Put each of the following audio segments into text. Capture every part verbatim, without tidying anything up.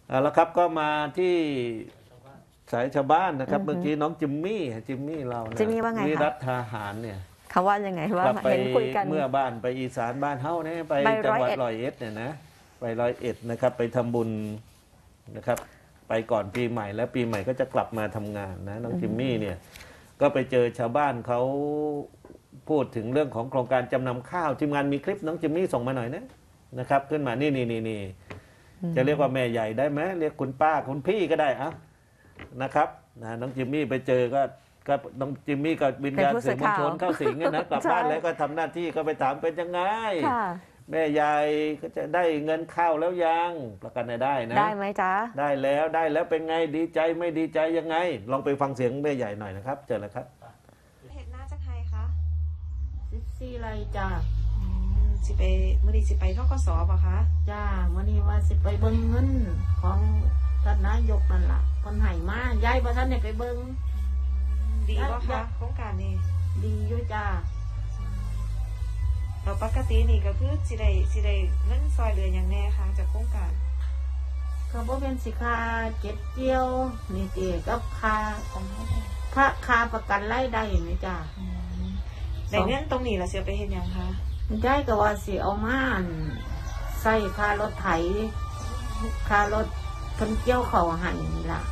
เอาละครับก็มาที่สายชาวบ้านนะครับเมื่อกี้น้องจิมมี่จิมมี่เราเนี่ยจิมมี่ว่าไงคะวิรัตทหารเนี่ยเขาว่ายังไงว่ากลับไปเห็นคุยกันเมื่อบ้านไปอีสานบ้านเฮ้าเนี่ยไปไปจังหวัดร้ร้ออย ยเอ็เอ็ดดเนี่ยนะไปร้อยเอ็ดนะครับไปทำบุญนะครับไปก่อนปีใหม่แล้วปีใหม่ก็จะกลับมาทำงานนะน้องจิมมี่เนี่ยก็ไปเจอชาวบ้านเขาพูดถึงเรื่องของโครงการจำนำข้าวทีมงานมีคลิปน้องจิมมี่ส่งมาหน่อยนะนะครับขึ้นมานี่นี่นี่นี่จะเรียกว่าแม่ใหญ่ได้ไหมเรียกคุณป้าคุณพี่ก็ได้อะนะครับนะน้องจิมมี่ไปเจอก็ก็น้องจิมมี่กับวิญญาณสื่อมวลชนเข้าสิงนะกลับบ้านแล้วก็ทำหน้าที่ก็ไปถามเป็นยังไงแม่ยายก็จะได้เงินข้าวแล้วยังประกันได้นะได้ไหมจ๊ะได้แล้วได้แล้วเป็นไงดีใจไม่ดีใจยังไงลองไปฟังเสียงแม่ใหญ่หน่อยนะครับเจอเลยครับเห็ดหน้าจากใครคะสิบสี่ไรจ้าสิไปมื่อดีสิไปทกสป่ะคะจ้ามื่อนี้ว่าสิไปเบิ้งเงินของท่านนายกนั่นล่ะคนไห้มาย้ายพระท่านเนี่ยไปเบิ้งดีป่ะคะโครงการนี้ดีอยู่จ้าเราปกตินี่ก็คือสิได้สิได้เงินซอยเดือนอย่างแน่ค่ะจากโครงการเขาบอกเป็นสิคาเก็บเกี่ยวนี่เจกับคาพระคาประกันรายได้ไหมจ้าในเงินตรงนี้เราเสียไปเห็นยังคะย้ายก็ว่าสิเอามาใส่คารถไถคารถคนเกี่ยวเขาหันนี่ล่ะ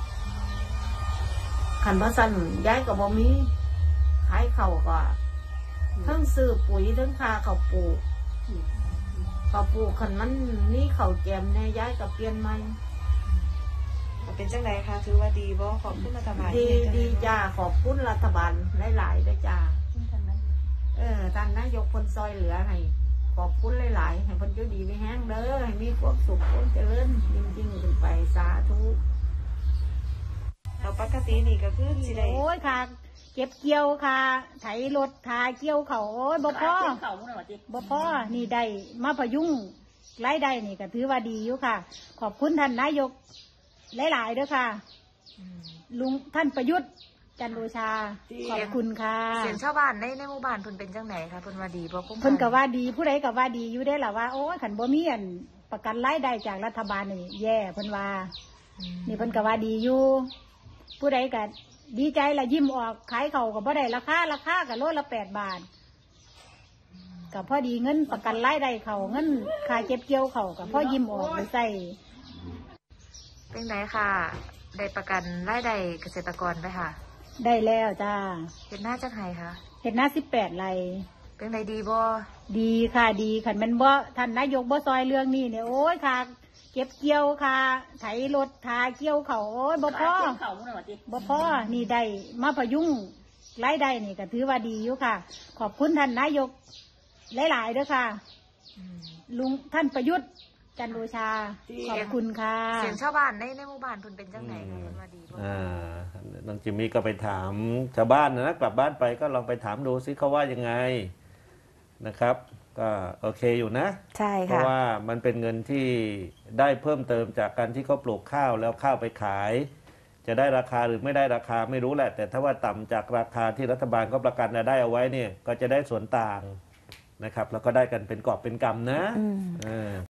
ขันบ่สั่นย้ายก็บ่มีขายเขาก็ทั้งซื้อปุ๋ยทั้งคาเขาปลูกเขาปลูกขันมันนี่เขาแกมแน่ย้ายกับเปลี่ยนใหม่เป็นจังไรคะถือว่าดีบ่ขอบคุณรัฐบาลดีดีจ้าขอบคุณรัฐบาลหลายๆด้วยจ้าเออท่านนายกพลซอยเหลือให้ขอบคุณหลายๆให้พลเจ้าดีไม่แห้งเด้อให้มีความสุขความเจริญยิ่งๆขึ้นไปสาธุเราปกตินี่ก็คือสิได้โอ้ยค่ะเก็บเกี่ยวค่ะไถรถทาเกี่ยวเขาโอ้ยบ่พอบ่พอนี่ได้มาพยุงรายได้นี่ก็ถือว่าดีอยู่ค่ะ ขอบคุณท่านนายกหลายๆด้วยค่ะลุงท่านประยุทธ์จันโอชาขอบคุณค่ะเสียงชาวบ้านในในหมู่บ้านเพิ่นเป็นจังไหนคะเพิ่นว่าดีบ่เพิ่นก็ว่าดีผู้ใดก็ว่าดีอยู่ได้ล่ะว่าโอ้ยขันบ่มีอันประกันรายได้จากรัฐบาลนี่แย่เพิ่นว่านี่เพิ่นก็ว่าดีอยู่ผู้ใดก็ดีใจละยิ้มออกขายเขาก็บ่ได้ราคาราคาก็โลละแปดบาทก็พอดีเงินประกันรายได้เขาเงินค่าเก็บเกี่ยวเขาก็พอยิ้มออกไปใส่เป็นไหนค่ะได้ประกันรายได้เกษตรกรไหมคะได้แล้วจ้าเห็ดหน้าจากใครคะเห็ดหน้าสิบแปดไรเป็นไรดีบ่ดีค่ะดีขันมันบ่ท่านนายกบ่ซอยเรื่องนี้เนี่ยโอ้ยค่ะเก็บเกี่ยวค่ะไถรถทาเกี่ยวเขาโอ้ยบ่พอบ่พอนี่ได้มาพยุงรายได้นี่ก็ถือว่าดีอยู่ค่ะ ขอบคุณท่านนายกหลายๆด้วยค่ะลุงท่านประยุทธ์จันโอชาขอบคุณค่ะเสียงชาวบ้านในในหมู่บ้านเพิ่นเป็นจังไหนคะเพิ่นว่าดีบ่อ่าน้องจิมมี่ก็ไปถามชาวบ้านนะกลับบ้านไปก็ลองไปถามดูซิเขาว่ายังไงนะครับก็โอเคอยู่นะใช่ค่ะเพราะว่ามันเป็นเงินที่ได้เพิ่มเติมจากการที่เขาปลูกข้าวแล้วข้าวไปขายจะได้ราคาหรือไม่ได้ราคาไม่รู้แหละแต่ถ้าว่าต่ำจากราคาที่รัฐบาลก็ประกันรายได้เอาไว้เนี่ยก็จะได้ส่วนต่างนะครับแล้วก็ได้กันเป็นกอบเป็นกำนะ